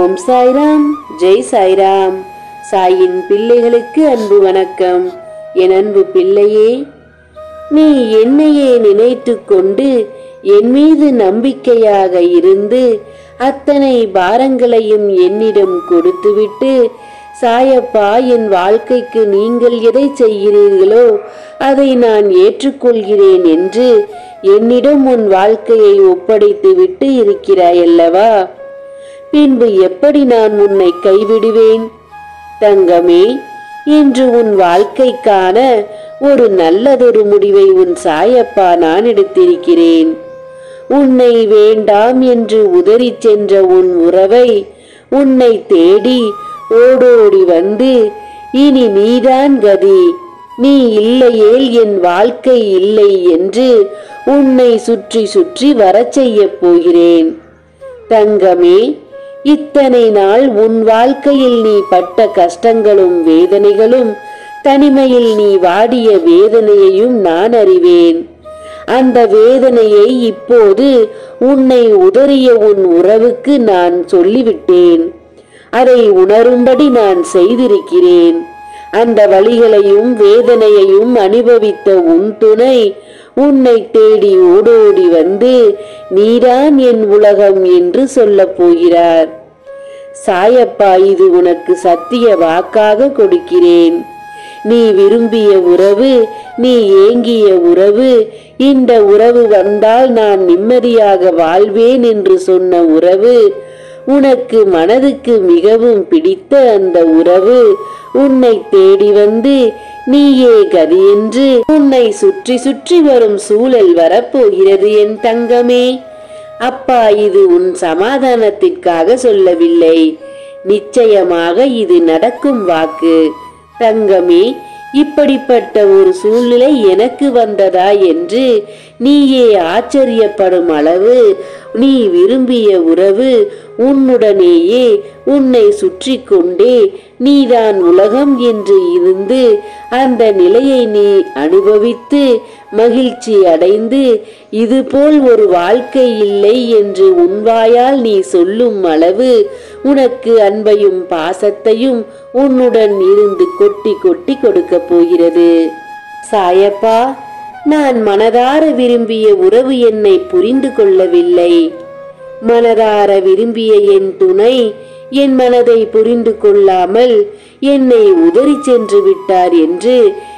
ஓம் சாய்ராம், ஜெய் சாய்ராம். சாயின் பிள்ளைகளுக்கு அன்பு வணக்கம். என் அன்பு பிள்ளையே, நீ என்னையே நினைத்து கொண்டு என் மீது நம்பிக்கையாக இருந்து அத்தனை பாரங்களையும் என்னிடம் கொடுத்துவிட்டு, சாயப்பா, என் வாழ்க்கைக்கு நீங்கள் எதை செய்கிறீர்களோ அதை நான் ஏற்றுக்கொள்கிறேன் என்று என்னிடம் உன் வாழ்க்கையை ஒப்படைத்து விட்டு இருக்கிறாயல்லவா? பின்பு எப்படி நான் உன்னை கைவிடுவேன்? தங்கமே, இன்று உன் வாழ்க்கைக்கான ஒரு நல்லதொரு முடிவை உன் சாயப்பா நான் எடுத்திருக்கிறேன். உன்னை வேண்டாம் என்று உதறி சென்ற உன் உறவை உன்னை தேடி ஓடோடி வந்து, இனி நீதான் கதி, நீ இல்லையேல் என் வாழ்க்கை இல்லை என்று உன்னை சுற்றி சுற்றி வரச் செய்ய போகிறேன். தங்கமே, இத்தனை நாள் உன் வாழ்க்கையில் நீ பட்ட கஷ்டங்களும் வேதனைகளும், தனிமையில் நீ வாடிய வேதனையையும் நான் அறிவேன். அந்த வேதனையை இப்போது உன்னை உதறிய உன் உறவுக்கு நான் சொல்லிவிட்டேன். அதை உணரும்படி நான் செய்திருக்கிறேன். அந்த வலிகளையும் வேதனையையும் அனுபவித்த உன் துணை உன்னை தேடி ஓடோடி வந்து, நீதான் என் உலகம் என்று சொல்ல போகிறார். சாயப்பா இது உனக்கு சத்திய வாக்காக கொடுக்கிறேன். நீ விரும்பிய உறவு, நீ ஏங்கிய உறவு, இந்த உறவு வந்தால் நான் நிம்மதியாக வாழ்வேன் என்று சொன்ன உறவு, உனக்கு மனதுக்கு மிகவும் பிடித்த அந்த உறவு உன்னை தேடி வந்து, நீயே கதி என்று உன்னை சுற்றி சுற்றி வரும் சூழல் வரப்போகிறது என் தங்கமே. அப்பா இது உன் சமாதானத்திற்காக சொல்லவில்லை, நிச்சயமாக இது நடக்கும் வாக்கு. தங்கமே, இப்படிப்பட்ட ஒரு சூழ்நிலை எனக்கு வந்ததா என்று நீயே ஆச்சரியப்படும் அளவு நீ விரும்பிய உறவு உன்னுடனேயே உன்னை சுற்றி கொண்டே நீதான் உலகம் என்று இருந்து அந்த நிலையை நீ அனுபவித்து மகிழ்ச்சி அடைந்து, இதுபோல் ஒரு வாழ்க்கை இல்லை என்று உன்வாயால் நீ சொல்லும் அளவு உனக்கு அன்பையும் பாசத்தையும் உன்னுடன் இருந்து கொட்டி கொட்டி கொடுக்க போகிறது. சாயப்பா, நான் மனதார விரும்பிய உறவு என்னை புரிந்து கொள்ளவில்லை. மனதார விரும்பிய என் துணை என் மனதை புரிந்து கொள்ளாமல் என்னை உதறி சென்று விட்டார் என்று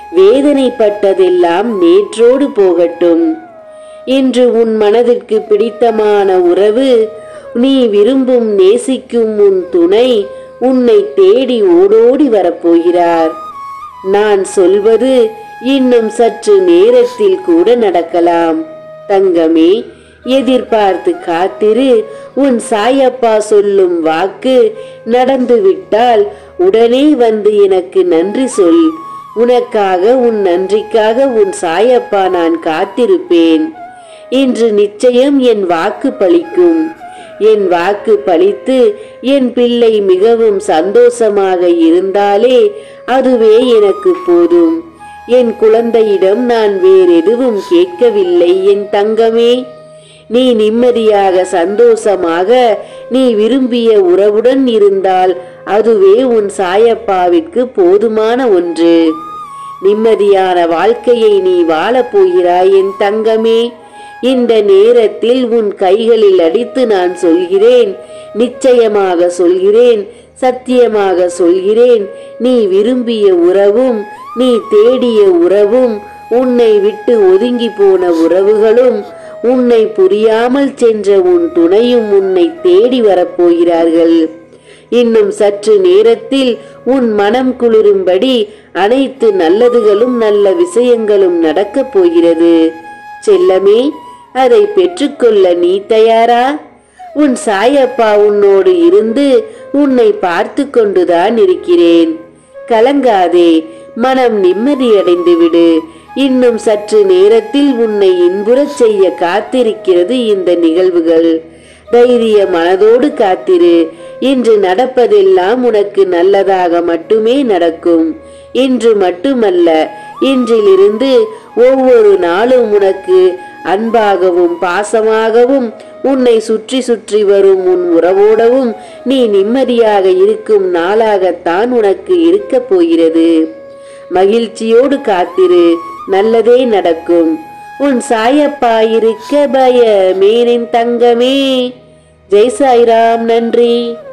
வேதனைப்பட்டதெல்லாம் நேற்றோடு போகட்டும். இன்று உன் மனதிற்கு பிடித்தமான உறவு, நீ விரும்பும் நேசிக்கும் உன் துணை உன்னை தேடி ஓடோடி வரப்போகிறார். நான் சொல்வது இன்னும் சற்று நேரத்தில் கூட நடக்கலாம். தங்கமே, எதிர்பார்த்து காத்திரு. உன் சாயப்பா சொல்லும் வாக்கு நடந்துவிட்டால் உடனே வந்து எனக்கு நன்றி சொல். உனக்காக, உன் நன்றிக்காக உன் சாயப்பா நான் காத்திருப்பேன். இன்று நிச்சயம் என் வாக்கு பலிக்கும். என் வாக்கு பலித்து என் பிள்ளை மிகவும் சந்தோஷமாக இருந்தாலே அதுவே எனக்கு போதும். என் குழந்தையிடம் நான் வேறெதுவும் கேட்கவில்லை என் தங்கமே. நீ நிம்மதியாக சந்தோஷமாக நீ விரும்பிய உறவுடன் இருந்தால் அதுவே உன் சாயப்பாவிற்கு போதுமான ஒன்று. நிம்மதியான வாழ்க்கையை நீ வாழப் போகிறாய் என் தங்கமே. இந்த நேரத்தில் உன் கைகளில் அடித்து நான் சொல்கிறேன், நிச்சயமாக சொல்கிறேன், சத்தியமாக சொல்கிறேன், நீ விரும்பிய உறவும் நீ தேடிய உறவும் உன்னை விட்டு ஒதுங்கி போன உறவுகளும் உன்னை புரியாமல் சென்ற உன் துணையும் உன்னை தேடி வரப்போகிறார்கள். இன்னும் சற்று நேரத்தில் உன் மனம் குளிரும்படி அனைத்து நல்லதுகளும் நல்ல விஷயங்களும் நடக்கப் போகிறது. செல்லமே, அதை பெற்றுக்கொள்ள நீ தயாரா? உன் சாயப்பா உன்னோடு இருந்து உன்னை பார்த்து கொண்டுதான் இருக்கிறேன். கலங்காதே, மனம் நிம்மதியடைந்து விடு. இன்னும் சற்று நேரத்தில் உன்னை இன்புறச் செய்ய காத்திருக்கிறது இந்த நிகழ்வுகள். தைரிய மனதோடு காத்திரு. இன்று நடப்பதெல்லாம் உனக்கு நல்லதாக மட்டுமே நடக்கும். இன்று மட்டுமல்ல, இன்றிலிருந்து ஒவ்வொரு நாளும் உனக்கு அன்பாகவும் பாசமாகவும் உன்னை சுற்றி சுற்றி வரும் உன் உறவோடவும் நீ நிம்மதியாக இருக்கும் நாளாகத்தான் உனக்கு இருக்க போகிறது. மகிழ்ச்சியோடு காத்திரு, நல்லதே நடக்கும். உன் சாயப்பா இருக்க பயமேனின் தங்கமே. ஜெய் சாய்ராம். நன்றி.